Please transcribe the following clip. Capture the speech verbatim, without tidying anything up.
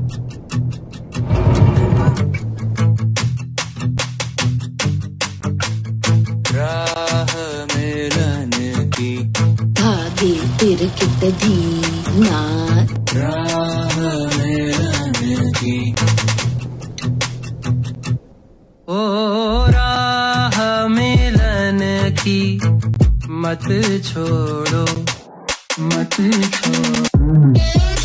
राह मिलन की धागे तिरकित धीना, राह मिलन की ओ राह मिलन की मत छोड़ो, मत छोड़ो।